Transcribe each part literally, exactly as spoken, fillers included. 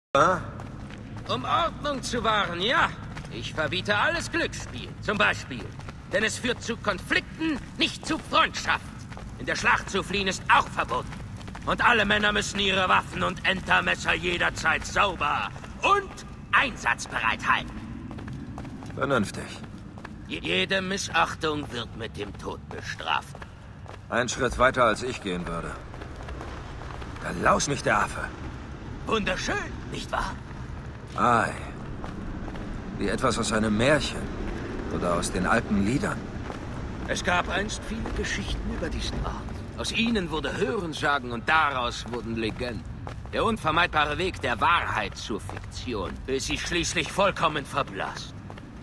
Ah? Um Ordnung zu wahren, ja. Ich verbiete alles Glücksspiel, zum Beispiel. Denn es führt zu Konflikten, nicht zu Freundschaft. In der Schlacht zu fliehen ist auch verboten. Und alle Männer müssen ihre Waffen und Entermesser jederzeit sauber und einsatzbereit halten. Vernünftig. Jede Missachtung wird mit dem Tod bestraft. Ein Schritt weiter, als ich gehen würde. Da laus mich der Affe. Wunderschön, nicht wahr? Ei. Wie etwas aus einem Märchen. Oder aus den alten Liedern. Es gab einst viele Geschichten über diesen Ort. Aus ihnen wurde Hörensagen und daraus wurden Legenden. Der unvermeidbare Weg der Wahrheit zur Fiktion, bis sie schließlich vollkommen verblasst.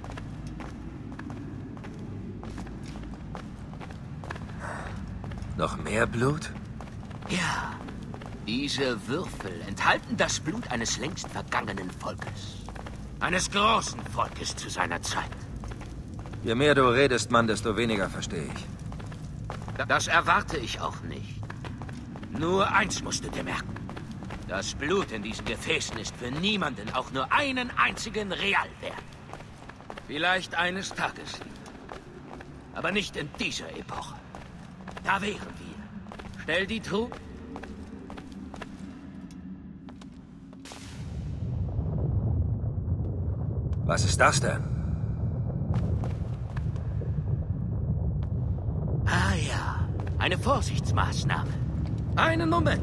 Noch mehr Blut? Ja. Diese Würfel enthalten das Blut eines längst vergangenen Volkes. Eines großen Volkes zu seiner Zeit. Je mehr du redest, Mann, desto weniger verstehe ich. Das erwarte ich auch nicht. Nur eins musst du dir merken. Das Blut in diesen Gefäßen ist für niemanden auch nur einen einzigen Real wert. Vielleicht eines Tages. Aber nicht in dieser Epoche. Da wären wir. Stell die Truhe. Was ist das denn? Ah ja, eine Vorsichtsmaßnahme. Einen Moment.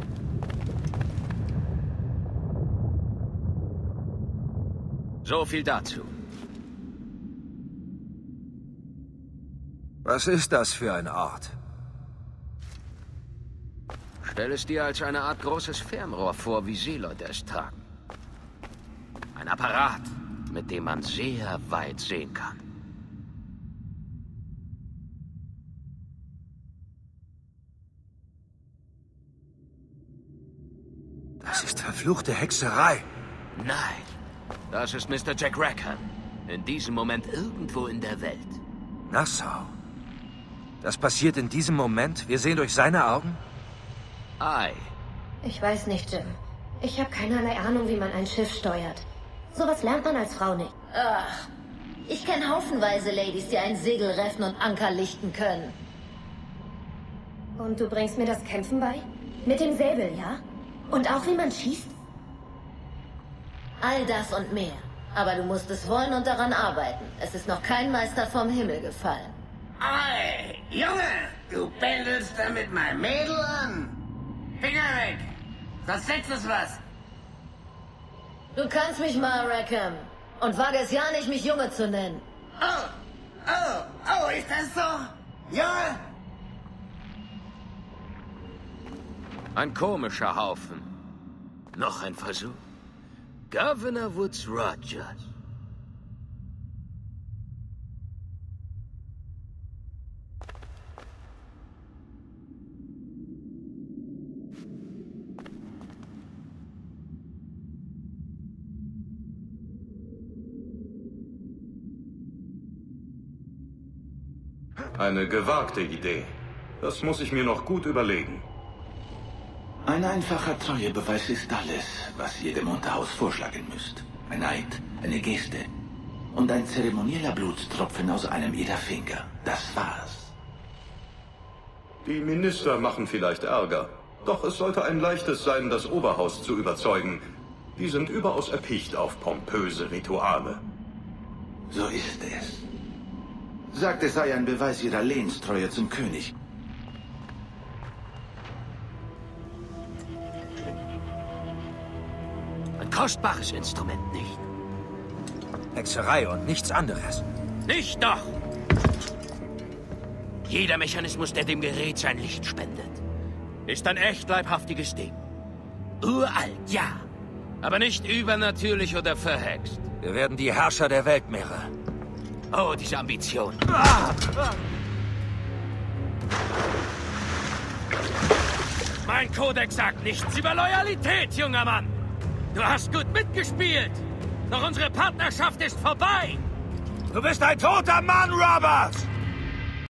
So viel dazu. Was ist das für ein Ort? Stell es dir als eine Art großes Fernrohr vor, wie Seeleute es tragen. Ein Apparat, mit dem man sehr weit sehen kann. Das ist verfluchte Hexerei. Nein, das ist Mister Jack Rackham. In diesem Moment irgendwo in der Welt. Nassau. Das passiert in diesem Moment? Wir sehen durch seine Augen? Ei. Ich weiß nicht, Jim. Ich habe keinerlei Ahnung, wie man ein Schiff steuert. Sowas lernt man als Frau nicht. Ach, ich kenne haufenweise Ladies, die ein Segel reffen und Anker lichten können. Und du bringst mir das Kämpfen bei? Mit dem Säbel, ja? Und auch wie man schießt? All das und mehr. Aber du musst es wollen und daran arbeiten. Es ist noch kein Meister vom Himmel gefallen. Ei, Junge, du bändelst damit mein Mädel an. Finger weg, sonst setzt es was. Du kannst mich mal, Rackham. Und wage es ja nicht, mich Junge zu nennen. Oh, oh, oh, ist das so? Junge? Ein komischer Haufen. Noch ein Versuch. Governor Woods Rogers. Eine gewagte Idee. Das muss ich mir noch gut überlegen. Ein einfacher Treuebeweis ist alles, was ihr dem Unterhaus vorschlagen müsst. Ein Eid, eine Geste und ein zeremonieller Blutstropfen aus einem ihrer Finger. Das war's. Die Minister machen vielleicht Ärger. Doch es sollte ein leichtes sein, das Oberhaus zu überzeugen. Die sind überaus erpicht auf pompöse Rituale. So ist es. Sagt, es sei ein Beweis ihrer Lehnstreue zum König. Ein kostbares Instrument, nicht? Hexerei und nichts anderes. Nicht doch! Jeder Mechanismus, der dem Gerät sein Licht spendet, ist ein echt leibhaftiges Ding. Uralt, ja. Aber nicht übernatürlich oder verhext. Wir werden die Herrscher der Weltmeere. Oh, diese Ambition. Mein Kodex sagt nichts über Loyalität, junger Mann. Du hast gut mitgespielt. Doch unsere Partnerschaft ist vorbei. Du bist ein toter Mann, Roberts!